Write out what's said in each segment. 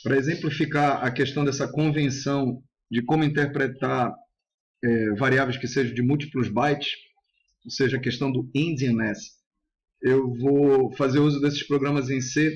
para exemplificar a questão dessa convenção de como interpretar variáveis que sejam de múltiplos bytes, ou seja, a questão do endianness, eu vou fazer uso desses programas em C.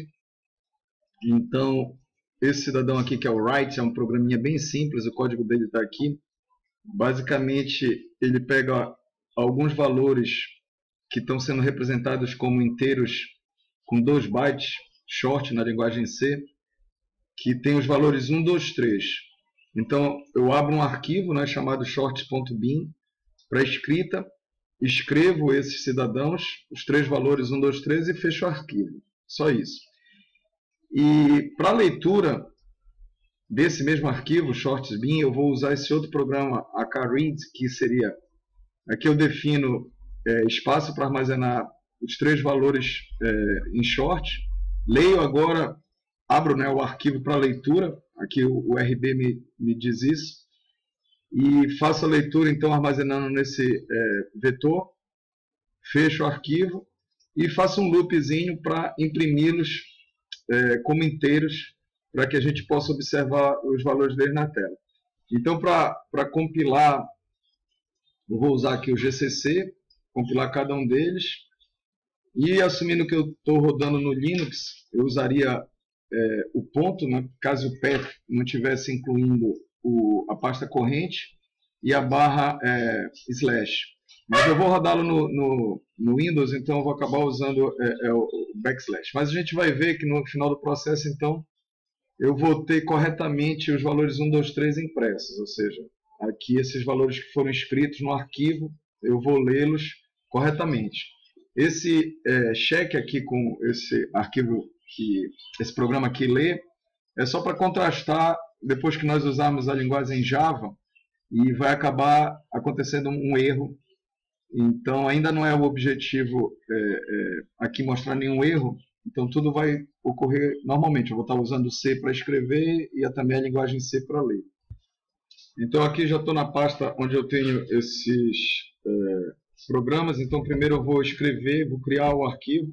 Então, esse cidadão aqui, que é o Write, é um programinha bem simples, o código dele está aqui. Basicamente, ele pega alguns valores que estão sendo representados como inteiros com 2 bytes, short na linguagem C, que tem os valores 1, 2, 3. Então, eu abro um arquivo, né, chamado shorts.bin para escrita, escrevo esses cidadãos, os 3 valores 1, 2, 3 e fecho o arquivo. Só isso. E para leitura desse mesmo arquivo, shorts.bin, eu vou usar esse outro programa, akread, que seria... Aqui eu defino espaço para armazenar os 3 valores em short. Leio agora, abro, né, o arquivo para leitura. Aqui o RB me diz isso. E faço a leitura, então, armazenando nesse vetor. Fecho o arquivo e faço um loopzinho para imprimi-los como inteiros, para que a gente possa observar os valores deles na tela. Então, para compilar, eu vou usar aqui o GCC, compilar cada um deles. E assumindo que eu estou rodando no Linux, eu usaria o ponto, né, caso o path não estivesse incluindo a pasta corrente, e a barra slash. Mas eu vou rodá-lo no Windows, então eu vou acabar usando o backslash. Mas a gente vai ver que no final do processo, então, eu vou ter corretamente os valores 1, 2, 3 impressos. Ou seja, aqui esses valores que foram escritos no arquivo, eu vou lê-los corretamente. Esse check aqui com esse arquivo, esse programa aqui lê, é só para contrastar depois que nós usarmos a linguagem Java, e vai acabar acontecendo um erro. Então, ainda não é o objetivo aqui mostrar nenhum erro. Então, tudo vai ocorrer normalmente. Eu vou estar usando C para escrever e também a linguagem C para ler. Então, aqui já estou na pasta onde eu tenho esses programas. Então, primeiro eu vou escrever, vou criar o arquivo.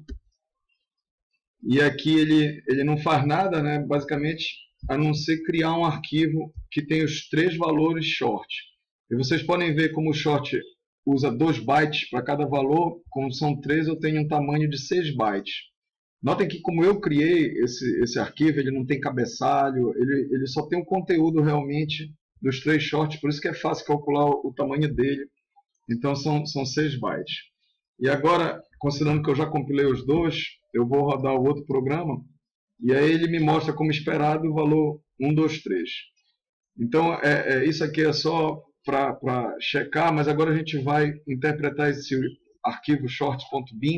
E aqui ele não faz nada, né, basicamente, a não ser criar um arquivo que tem os 3 valores short. E vocês podem ver como o short usa 2 bytes para cada valor. Como são 3, eu tenho um tamanho de 6 bytes. Notem que como eu criei esse arquivo, ele não tem cabeçalho, ele só tem um conteúdo realmente dos 3 shorts, por isso que é fácil calcular o tamanho dele. Então são 6 bytes. E agora, considerando que eu já compilei os 2, eu vou rodar o outro programa, e aí ele me mostra como esperado o valor 1, 2, 3. Então isso aqui é só para checar, mas agora a gente vai interpretar esse arquivo shorts.bin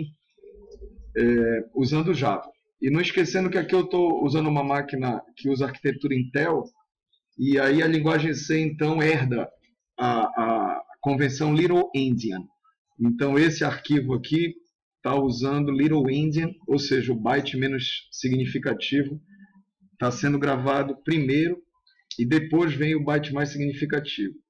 usando Java. E não esquecendo que aqui eu estou usando uma máquina que usa arquitetura Intel, e aí a linguagem C então herda a convenção Little Endian. Então esse arquivo aqui está usando Little Endian, ou seja, o byte menos significativo está sendo gravado primeiro, e depois vem o byte mais significativo.